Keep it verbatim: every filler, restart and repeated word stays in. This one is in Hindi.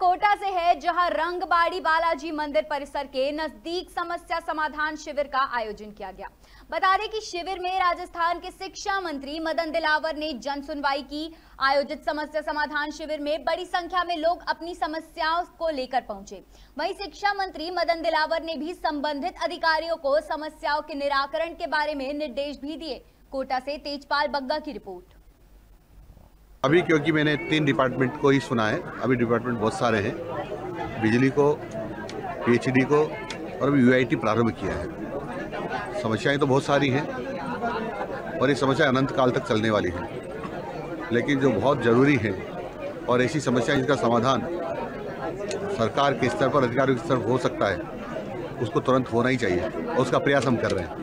कोटा से है, जहां रंगबाड़ी बालाजी मंदिर परिसर के नजदीक समस्या समाधान शिविर का आयोजन किया गया। बता दें कि शिविर में राजस्थान के शिक्षा मंत्री मदन दिलावर ने जन सुनवाई की। आयोजित समस्या समाधान शिविर में बड़ी संख्या में लोग अपनी समस्याओं को लेकर पहुंचे। वहीं शिक्षा मंत्री मदन दिलावर ने भी संबंधित अधिकारियों को समस्याओं के निराकरण के बारे में निर्देश भी दिए। कोटा से तेजपाल बग्गा की रिपोर्ट। अभी क्योंकि मैंने तीन डिपार्टमेंट को ही सुना है, अभी डिपार्टमेंट बहुत सारे हैं, बिजली को, पीएचडी को और अभी यूआईटी प्रारंभ किया है। समस्याएं तो बहुत सारी हैं और ये समस्या अनंत काल तक चलने वाली है, लेकिन जो बहुत ज़रूरी है और ऐसी समस्या जिसका समाधान सरकार के स्तर पर, अधिकारियों के स्तर पर हो सकता है, उसको तुरंत होना ही चाहिए और उसका प्रयास हम कर रहे हैं।